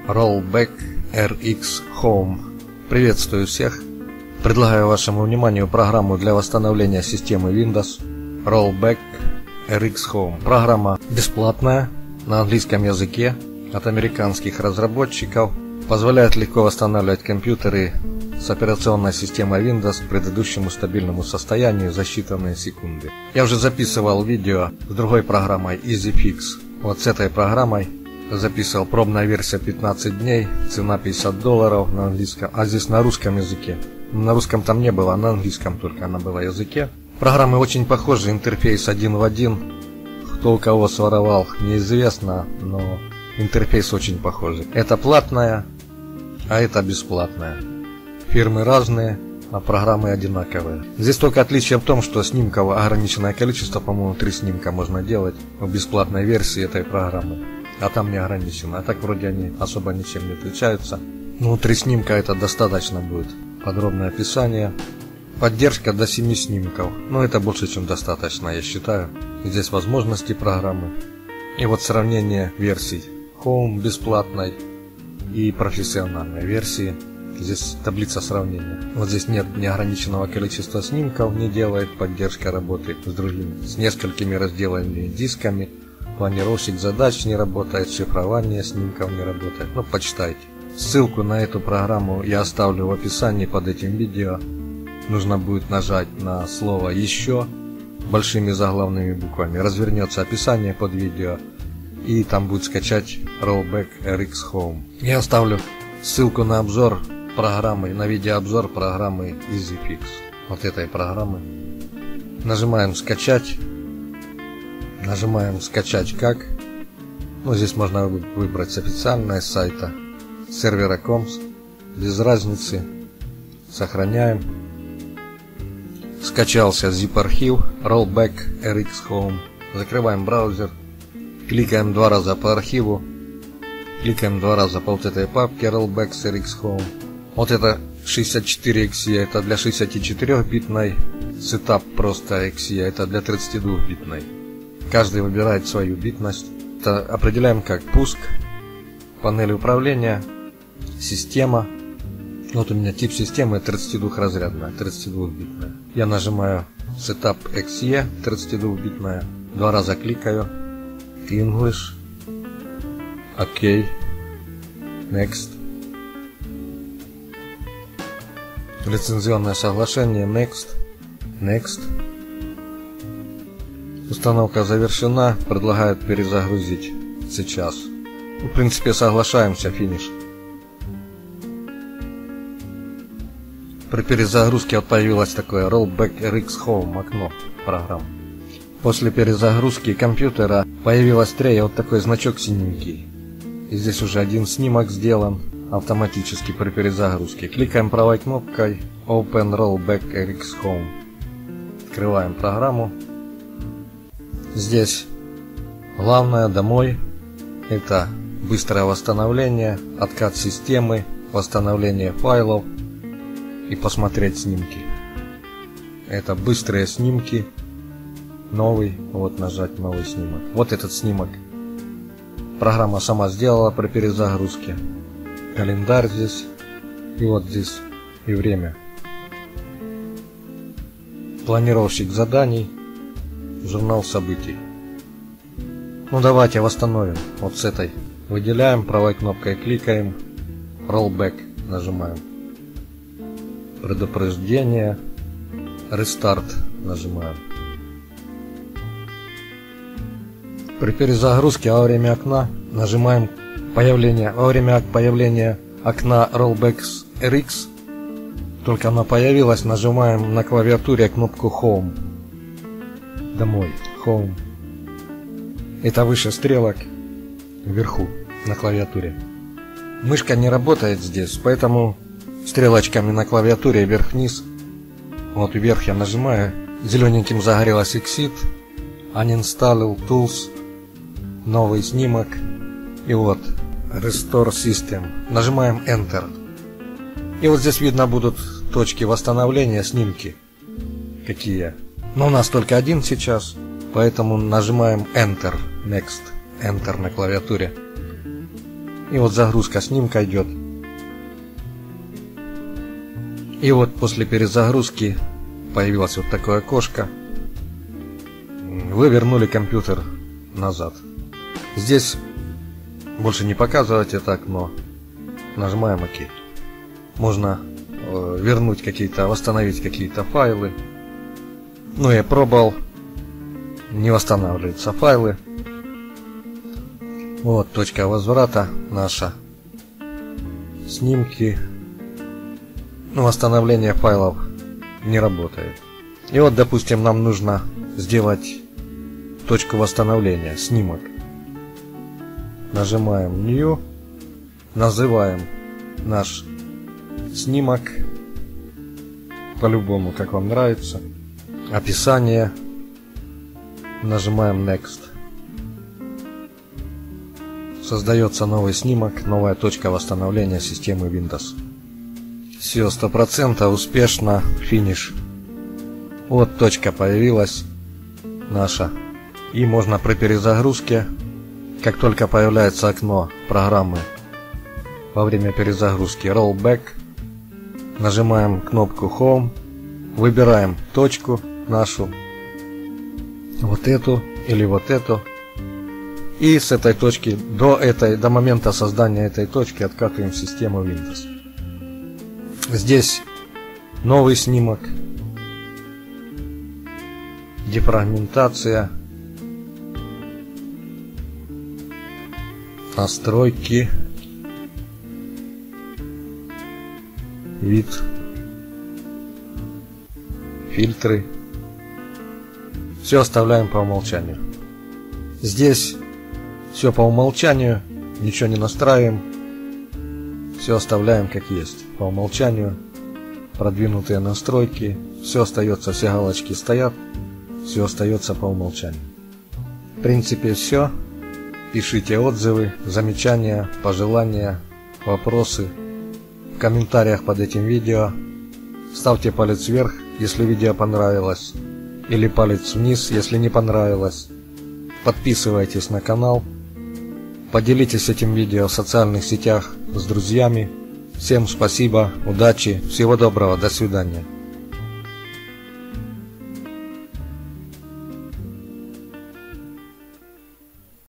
Rollback RX Home. Приветствую всех. Предлагаю вашему вниманию программу для восстановления системы Windows Rollback RX Home. Программа бесплатная, на английском языке, от американских разработчиков. Позволяет легко восстанавливать компьютеры с операционной системой Windows к предыдущему стабильному состоянию за считанные секунды. Я уже записывал видео с другой программой EasyFix. Вот с этой программой записывал, пробная версия 15 дней, цена $50 на английском, а здесь на русском языке. На русском там не было, а на английском только она была языке. Программы очень похожи, интерфейс один в один. Кто у кого своровал, неизвестно, но интерфейс очень похожий. Это платная, а это бесплатная. Фирмы разные, а программы одинаковые. Здесь только отличие в том, что снимков ограниченное количество, по-моему, 3 снимка можно делать в бесплатной версии этой программы. А там не ограничено. А так вроде они особо ничем не отличаются. Ну, 3 снимка это достаточно будет. Подробное описание. Поддержка до 7 снимков. Ну, это больше, чем достаточно, я считаю. Здесь возможности программы. И вот сравнение версий Home бесплатной и профессиональной версии. Здесь таблица сравнения. Вот здесь нет неограниченного количества снимков, не делает поддержка работы с другими, с несколькими разделами дисками. Планировщик задач не работает, шифрование снимков не работает. Ну, почитайте. Ссылку на эту программу я оставлю в описании под этим видео. Нужно будет нажать на слово «Еще» большими заглавными буквами. Развернется описание под видео. И там будет скачать Rollback RX Home. Я оставлю ссылку на обзор программы, на видеообзор программы EasyFix. Вот этой программы. Нажимаем «Скачать». Нажимаем «Скачать как». Ну, здесь можно выбрать с официального сайта, сервера Комс, без разницы. Сохраняем. Скачался zip-архив Rollback RX Home. Закрываем браузер. Кликаем 2 раза по архиву. Кликаем 2 раза по вот этой папке Rollback RX Home. Вот это 64XE, это для 64-битной. Setup просто XE, это для 32-битной. Каждый выбирает свою битность. Это определяем как пуск, панель управления, система. Вот у меня тип системы 32-разрядная, 32-битная. Я нажимаю Setup XE, 32-битная. 2 раза кликаю. English. OK. Next. Лицензионное соглашение. Next. Next. Установка завершена. Предлагают перезагрузить сейчас. В принципе, соглашаемся. Финиш. При перезагрузке вот появилось такое Rollback RX Home окно программ. После перезагрузки компьютера появилось тray, вот такой значок синенький. И здесь уже один снимок сделан автоматически при перезагрузке. Кликаем правой кнопкой Open Rollback RX Home. Открываем программу. Здесь главное домой. Это быстрое восстановление, откат системы, восстановление файлов и посмотреть снимки. Это быстрые снимки. Новый. Вот нажать новый снимок. Вот этот снимок. Программа сама сделала при перезагрузке. Календарь здесь. И вот здесь и время. Планировщик заданий. Журнал событий. Ну давайте восстановим. Вот с этой. Выделяем, правой кнопкой кликаем. Rollback нажимаем. Предупреждение. Рестарт нажимаем. При перезагрузке во время окна нажимаем во время появления окна Rollback RX, только она появилась, нажимаем на клавиатуре кнопку Home. Домой. Home. Это выше стрелок вверху на клавиатуре. Мышка не работает здесь, поэтому стрелочками на клавиатуре вверх-вниз. Вот вверх я нажимаю, зелененьким загорелась Exit, Uninstall Tools. Новый снимок. И вот Restore System. Нажимаем Enter. И вот здесь видно будут точки восстановления, снимки. Какие. Но у нас только один сейчас. Поэтому нажимаем Enter. Next. Enter на клавиатуре. И вот загрузка снимка идет. И вот после перезагрузки появилось вот такое окошко. Вы вернули компьютер назад. Здесь больше не показывать это окно. Нажимаем ОК. Можно вернуть какие-то, восстановить какие-то файлы. Ну, я пробовал. Не восстанавливаются файлы. Вот точка возврата наша. Снимки. Ну, восстановление файлов не работает. И вот, допустим, нам нужно сделать точку восстановления, снимок. Нажимаем New. Называем наш снимок по-любому, как вам нравится. Описание. Нажимаем Next. Создается новый снимок, новая точка восстановления системы Windows. Все, 100% успешно, финиш. Вот точка появилась наша. И можно при перезагрузке, как только появляется окно программы во время перезагрузки Rollback, нажимаем кнопку Home, выбираем точку нашу, вот эту или вот эту, и с этой точки до момента создания этой точки откатываем систему Windows. Здесь новый снимок, дефрагментация, настройки, вид, фильтры. Все оставляем по умолчанию. Здесь все по умолчанию, ничего не настраиваем. Все оставляем как есть. По умолчанию. Продвинутые настройки. Все остается, все галочки стоят. Все остается по умолчанию. В принципе все. Пишите отзывы, замечания, пожелания, вопросы в комментариях под этим видео. Ставьте палец вверх, если видео понравилось. Или палец вниз, если не понравилось. Подписывайтесь на канал. Поделитесь этим видео в социальных сетях с друзьями. Всем спасибо, удачи, всего доброго, до свидания.